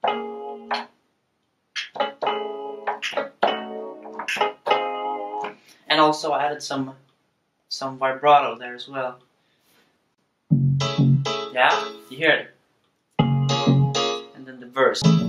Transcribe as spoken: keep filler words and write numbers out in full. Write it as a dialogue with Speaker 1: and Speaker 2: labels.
Speaker 1: And also I added some some vibrato there as well. Yeah, you hear it. And then the verse.